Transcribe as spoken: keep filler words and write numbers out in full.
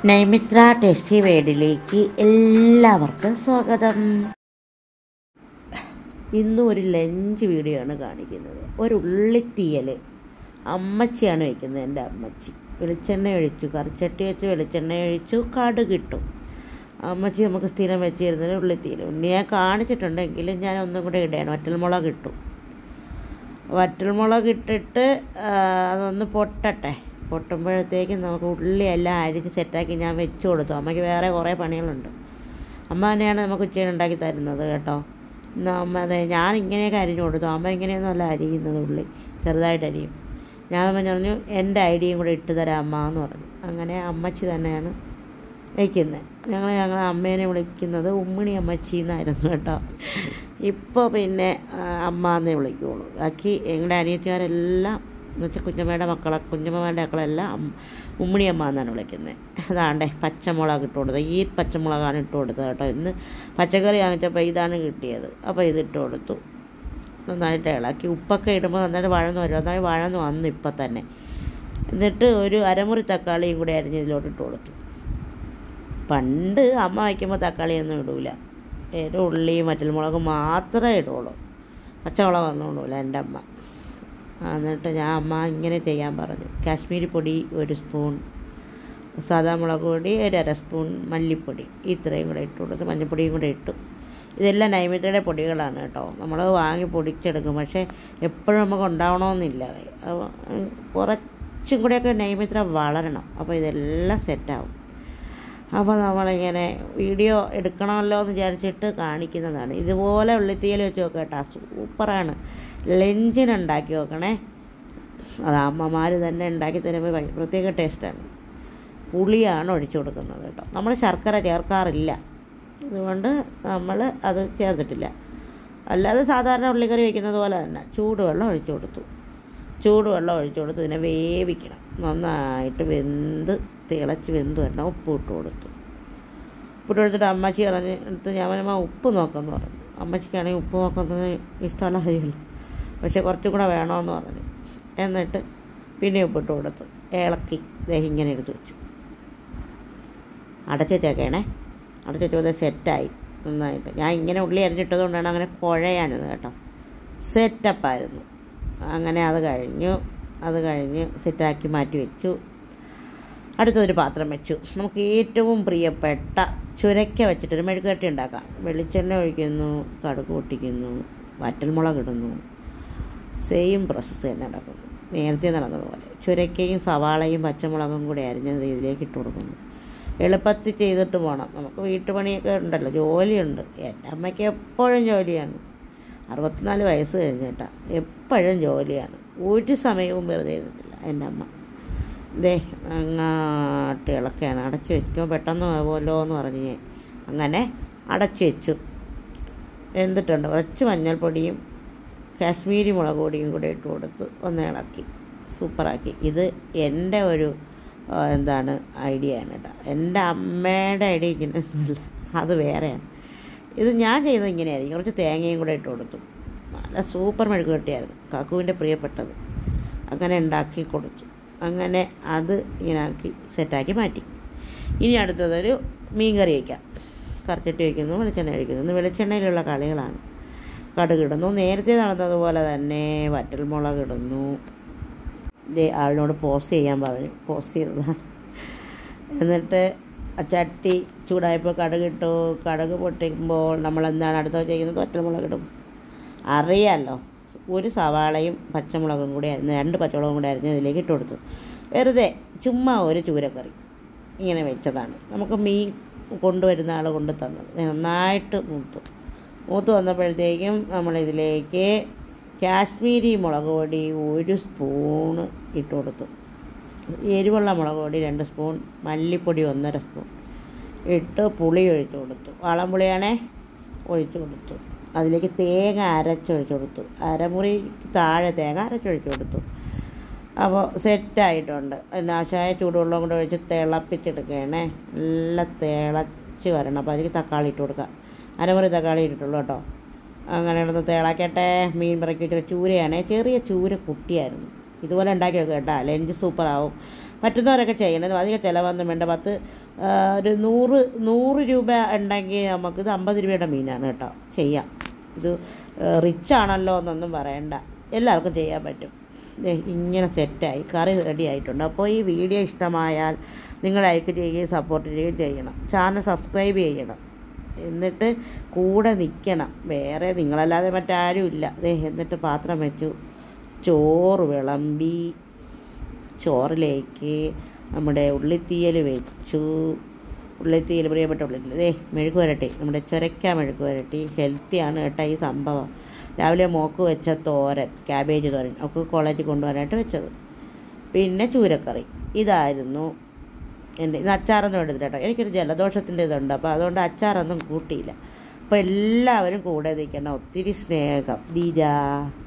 നൈമിത്ര tasty വേഡിലേക്ക് എല്ലാവർക്കും സ്വാഗതം. ഇന്നും ഒരു ലഞ്ച് വീഡിയോ ആണ് കാണിക്കുന്നത്. ഒരു ഉള്ളിത്തീയൽ അമ്മച്ചിയാണ് വയ്ക്കുന്നത്. എൻ്റെ അമ്മച്ചി വെളിച്ചെണ്ണ ഒഴിച്ചു, കറിച്ചട്ടി വെച്ച് വെളിച്ചെണ്ണ ഒഴിച്ചു, കടുകിട്ടു. അമ്മച്ചി നമുക്ക് സ്ഥിരം വെച്ചിരുന്നത് ഉള്ളിത്തീയൽ. ഞാൻ കാണിച്ചിട്ടുണ്ടെങ്കിലും ഞാൻ ഒന്നും കൂടെ ഇടുകയാണ്. വറ്റൽമുളക് ഇട്ടു. വറ്റൽമുളക് ഇട്ടിട്ട് അതൊന്ന് പൊട്ടട്ടെ. പൊട്ടുമ്പോഴത്തേക്കും നമുക്ക് ഉള്ളി എല്ലാം അരിഞ്ഞ് സെറ്റാക്കി ഞാൻ വെച്ച് കൊടുത്തു. അമ്മയ്ക്ക് വേറെ കുറേ പണികളുണ്ട്. അമ്മ തന്നെയാണ് നമുക്ക് ഉച്ചയിൽ ഉണ്ടാക്കി തരുന്നത് കേട്ടോ. എന്നാൽ അമ്മ അതെ ഞാൻ ഇങ്ങനെയൊക്കെ അരിഞ്ഞു കൊടുത്തു. അമ്മ ഇങ്ങനെയൊന്നും അല്ല അരിയുന്നത്, ഉള്ളി ചെറുതായിട്ട് അരിയും. ഞാൻ പറഞ്ഞു എൻ്റെ ഐഡിയയും കൂടെ ഇട്ട് തരാം അമ്മ എന്ന് പറഞ്ഞു. അങ്ങനെ അമ്മച്ചി തന്നെയാണ് വയ്ക്കുന്നത്. ഞങ്ങൾ ഞങ്ങൾ അമ്മേനെ വിളിക്കുന്നത് ഉമ്മിണി അമ്മച്ചി എന്നായിരുന്നു കേട്ടോ. ഇപ്പോൾ പിന്നെ അമ്മ എന്നേ വിളിക്കുകയുള്ളൂ. ബാക്കി ഞങ്ങളുടെ അനിയത്തിമാരെല്ലാം എന്ന് വെച്ചാൽ കുഞ്ഞമ്മയുടെ മക്കളെ കുഞ്ഞമ്മമാരുടെ മക്കളെല്ലാം ഉമ്മിണിയമ്മ എന്നാണ് വിളിക്കുന്നത്. അതാണ്ടേ പച്ചമുളക് ഇട്ട് കൊടുത്തത്. ഈ പച്ചമുളകാണ് ഇട്ട് കൊടുത്തത് കേട്ടോ. ഇന്ന് പച്ചക്കറി വാങ്ങിച്ചപ്പോൾ ഇതാണ് കിട്ടിയത്. അപ്പോൾ ഇതിട്ട് കൊടുത്തു. നന്നായിട്ട് ഇളക്കി. ഉപ്പൊക്കെ ഇടുമ്പോൾ നന്നായിട്ട് വഴന്നു വരും. നന്നായി വഴന്നു വന്നു ഇപ്പം തന്നെ. എന്നിട്ട് ഒരു അരമുറി തക്കാളിയും കൂടി അരിഞ്ഞ് ഇതിലോട്ട് ഇട്ട് കൊടുത്തു. പണ്ട് അമ്മ വയ്ക്കുമ്പോൾ തക്കാളിയൊന്നും ഇടൂല. ഒരു ഉള്ളിയും വറ്റൽമുളക് മാത്രമേ ഇടുള്ളൂ. പച്ചമുളകൊന്നും ഇടൂല എൻ്റെ അമ്മ. എന്നിട്ട് ഞാൻ അമ്മ ഇങ്ങനെ ചെയ്യാൻ പറഞ്ഞു. കാശ്മീരി പൊടി ഒരു സ്പൂൺ, സാദാ മുളക് പൊടി ഒരു അര സ്പൂൺ, മല്ലിപ്പൊടി ഇത്രയും കൂടെ ഇട്ട് കൊടുത്ത് മഞ്ഞൾപ്പൊടിയും കൂടെ ഇട്ടു. ഇതെല്ലാം നൈമിത്രയുടെ പൊടികളാണ് കേട്ടോ. നമ്മൾ വാങ്ങി പൊടിച്ചെടുക്കും. പക്ഷേ എപ്പോഴും നമുക്ക് ഉണ്ടാവണമെന്നില്ല. കുറച്ചും കൂടെയൊക്കെ നൈമിത്ര വളരണം. അപ്പോൾ ഇതെല്ലാം സെറ്റാവും. അപ്പോൾ നമ്മളിങ്ങനെ വീഡിയോ എടുക്കണമല്ലോ എന്ന് വിചാരിച്ചിട്ട് കാണിക്കുന്നതാണ്. ഇതുപോലെ ഉള്ളിത്തീയൽ വെച്ച് നോക്കാം കേട്ടോ. സൂപ്പറാണ്. ലഞ്ചിനുണ്ടാക്കി നോക്കണേ. അത് അമ്മമാർ തന്നെ ഉണ്ടാക്കി തരുമ്പോൾ പ്രത്യേക ടേസ്റ്റാണ്. പുളിയാണ് ഒഴിച്ചു കൊടുക്കുന്നത് കേട്ടോ. നമ്മൾ ശർക്കര ചേർക്കാറില്ല. അതുകൊണ്ട് നമ്മൾ അത് ചേർത്തിട്ടില്ല. അല്ലാതെ സാധാരണ ഉള്ളിക്കറി വയ്ക്കുന്നത് പോലെ തന്നെ ചൂടുവെള്ളം ഒഴിച്ചു കൊടുത്തു. ചൂടുവെള്ളം ഒഴിച്ചു കൊടുത്ത് ഇതിനെ വേവിക്കണം. നന്നായിട്ട് വെന്ത് തിളച്ച് വെന്ത് വരണം. ഉപ്പ് ഇട്ട് കൊടുത്തു. ഉപ്പിട്ട് കൊടുത്തിട്ട് അമ്മച്ചി പറഞ്ഞ് എടുത്ത് ഞാൻ അമ്മ ഉപ്പ് നോക്കാമെന്ന് പറഞ്ഞു. അമ്മച്ചിക്കാണെങ്കിൽ ഉപ്പ് നോക്കുന്നത് ഇഷ്ടമല്ല കാര്യമില്ല. പക്ഷേ കുറച്ചും കൂടെ വേണമെന്ന് പറഞ്ഞു. എന്നിട്ട് പിന്നെ ഉപ്പിട്ട് കൊടുത്തു. ഇളക്കി ദേഹം ഇങ്ങനെ എടുത്ത് വെച്ചു. അടച്ചു വെച്ചേക്കണേ. അടച്ചു വെച്ചത് സെറ്റായി നന്നായിട്ട്. ഞാൻ ഇങ്ങനെ ഉള്ളി അരിഞ്ഞിട്ടത് കൊണ്ടാണ് അങ്ങനെ കുഴയാനത് കേട്ടോ. സെറ്റപ്പായിരുന്നു. അങ്ങനെ അത് കഴിഞ്ഞു. അത് കഴിഞ്ഞ് സെറ്റാക്കി മാറ്റി വെച്ചു. അടുത്തൊരു പാത്രം വെച്ചു. നമുക്ക് ഏറ്റവും പ്രിയപ്പെട്ട ചുരക്ക വെച്ചിട്ടൊരു മെഴുകുവരട്ടി ഉണ്ടാക്കാം. വെളിച്ചെണ്ണ ഒഴിക്കുന്നു, കടുക് പൊട്ടിക്കുന്നു, വറ്റൽമുളക് ഇടുന്നു. സെയിം പ്രോസസ്സ് തന്നെ നടക്കുന്നു. നേരത്തെ നടന്നതുപോലെ ചുരക്കയും സവാളയും പച്ചമുളകും കൂടി അരിഞ്ഞത് ഇതിലേക്ക് ഇട്ട് കൊടുക്കുന്നു. എളുപ്പത്തിൽ ചെയ്തിട്ട് പോകണം. നമുക്ക് വീട്ടുപണിയൊക്കെ ഉണ്ടല്ലോ, ജോലിയുണ്ട്. എൻ്റെ അമ്മയ്ക്ക് എപ്പോഴും ജോലിയാണ്. അറുപത്തിനാല് വയസ്സ് കഴിഞ്ഞിട്ടാ. എപ്പോഴും ജോലിയാണ്. ഒരു സമയവും വെറുതെ ഇരുന്നിട്ടില്ല എൻ്റെ അമ്മ. ദേ അങ്ങാട്ട് ഇളക്കുകയാണ്. അടച്ചു വെക്കുമ്പോൾ പെട്ടെന്ന് ആവുമല്ലോ എന്ന് പറഞ്ഞ് ഞാൻ അങ്ങനെ അടച്ചു വെച്ചു. വെന്തിട്ടുണ്ട്. കുറച്ച് മഞ്ഞൾപ്പൊടിയും കാശ്മീരി മുളക് പൊടിയും കൂടെ ഇട്ട് കൊടുത്ത് ഒന്ന് ഇളക്കി സൂപ്പറാക്കി. ഇത് എൻ്റെ ഒരു എന്താണ് ഐഡിയ ആണ് കേട്ടോ. എൻ്റെ അമ്മയുടെ ഐഡിയ ഇങ്ങനെയൊന്നുമില്ല, അത് വേറെയാണ്. ഇത് ഞാൻ ചെയ്തത് ഇങ്ങനെയായിരിക്കും. കുറച്ച് തേങ്ങയും കൂടെ ഇട്ട് കൊടുത്തു. നല്ല സൂപ്പർ മെഴുകുവരട്ടിയായിരുന്നു. കാക്കുവിൻ്റെ പ്രിയപ്പെട്ടത്. അങ്ങനെ ഉണ്ടാക്കി കൊടുത്തു. അങ്ങനെ അത് ഇങ്ങനെ ആക്കി സെറ്റാക്കി മാറ്റി. ഇനി അടുത്തതൊരു മീൻ കറി വയ്ക്കാം. കറിച്ചട്ടി വയ്ക്കുന്നു, വെളിച്ചെണ്ണ ഒഴിക്കുന്നു. ഇന്ന് വെളിച്ചെണ്ണയിലുള്ള കളികളാണ്. കടുകിടുന്നു. നേരത്തെ നടന്നതുപോലെ തന്നെ വറ്റൽമുളക് ഇടുന്നു. ഇതേ ആളിനോട് പോസ്റ്റ് ചെയ്യാൻ പറഞ്ഞു. പോസ്റ്റ് ചെയ്തതാണ്. എന്നിട്ട് ചട്ടി ചൂടായപ്പോൾ കടുകിട്ടു. കടുക് പൊട്ടിക്കുമ്പോൾ നമ്മളെന്താണ് അടുത്ത ചെയ്യുന്നത്? വറ്റൽമുളക് ഇടും. അറിയാമല്ലോ. ഒരു സവാളയും പച്ചമുളകും കൂടി അരിഞ്ഞ് രണ്ട് പച്ചമുളകും കൂടി അരിഞ്ഞ് ഇതിലേക്ക് ഇട്ട് കൊടുത്തു. വെറുതെ ചുമ്മാ ഒരു ചൂരക്കറി ഇങ്ങനെ വെച്ചതാണ്. നമുക്ക് മീൻ കൊണ്ടുവരുന്ന ആൾ കൊണ്ട് തന്നത്. നന്നായിട്ട് മൂത്തു മൂത്ത് വന്നപ്പോഴത്തേക്കും നമ്മളിതിലേക്ക് കാശ്മീരി മുളക് പൊടി ഒരു സ്പൂണ് ഇട്ട് കൊടുത്തു. എരിവുള്ള മുളക് പൊടി രണ്ട് സ്പൂൺ, മല്ലിപ്പൊടി ഒന്നര സ്പൂൺ ഇട്ട് പുളി ഒഴിച്ചു കൊടുത്തു. വാളംപുളിയാണേ ഒഴിച്ചു കൊടുത്തു. അതിലേക്ക് തേങ്ങ അരച്ചൊഴിച്ചു കൊടുത്തു. അരമുറി താഴെ തേങ്ങ അരച്ചൊഴിച്ചു കൊടുത്തു. അപ്പോൾ സെറ്റായിട്ടുണ്ട്. നാശമായ ചൂടുവെള്ളം കൊണ്ട് ഒഴിച്ച് തിളപ്പിച്ചെടുക്കുകയാണേ. നല്ല തിളച്ച് വരണം. അപ്പോൾ അതിലേക്ക് തക്കാളി ഇട്ട് കൊടുക്കുക. അരമുറി തക്കാളി ഇട്ടിട്ടുള്ളൂ കേട്ടോ. അങ്ങനെ ഇടുന്ന് തിളക്കട്ടെ. മീൻ പറക്കി വെച്ചിട്ട് ചൂരയാണേ. ചെറിയ ചൂര കുട്ടിയായിരുന്നു. ഇതുപോലെ ഉണ്ടാക്കി വെക്കുക കേട്ടോ. ലഞ്ച് സൂപ്പറാവും. പറ്റുന്നവരൊക്കെ ചെയ്യണം. അധികം ചിലവൊന്നും വേണ്ട. പത്ത് ഒരു നൂറ് നൂറ് രൂപ ഉണ്ടെങ്കിൽ നമുക്കിത് അമ്പത് രൂപയുടെ മീനാണ് കേട്ടോ. ചെയ്യാം. ഇത് റിച്ച് ആണല്ലോ എന്നൊന്നും പറയണ്ട, എല്ലാവർക്കും ചെയ്യാൻ പറ്റും. ഇങ്ങനെ സെറ്റായി കറി റെഡി ആയിട്ടുണ്ട്. അപ്പോൾ ഈ വീഡിയോ ഇഷ്ടമായാൽ നിങ്ങൾ ലൈക്ക് ചെയ്യുകയും സപ്പോർട്ട് ചെയ്യുകയും ചെയ്യണം. ചാനൽ സബ്സ്ക്രൈബ് ചെയ്യണം. എന്നിട്ട് കൂടെ നിൽക്കണം. വേറെ നിങ്ങളല്ലാതെ മറ്റാരും ഇല്ല. എന്നിട്ട് പാത്രം വെച്ചു, ചോറ് വിളമ്പി, ചോറിലേക്ക് നമ്മുടെ ഉള്ളിത്തീയൽ വെച്ചു. ഉള്ളിത്തീയൽ, പ്രിയപ്പെട്ട ഉള്ളിത്തീയൽ. ദേ മെഴുക്ക് വരട്ടി, നമ്മുടെ ചുരക്ക മെഴുക്ക് വരട്ടി. ഹെൽത്തിയാണ് കേട്ടോ ഈ സംഭവം. രാവിലെ മോക്ക് വെച്ച തോരൻ, ക്യാബേജ് തോരൻ ഒക്കെ കോളേജിൽ കൊണ്ടുപോകാനായിട്ട് വെച്ചത്. പിന്നെ ചൂരക്കറി. ഇതായിരുന്നു എൻ്റെ. ഇത് അച്ചാറൊന്നും എടുത്തില്ല കേട്ടോ, എനിക്കൊരു ജലദോഷത്തിൻ്റെ ഇതുണ്ട്. അപ്പോൾ അതുകൊണ്ട് അച്ചാറൊന്നും കൂട്ടിയില്ല. അപ്പോൾ എല്ലാവരും കൂടെ നിൽക്കണം. ഒത്തിരി സ്നേഹം. ദീജ.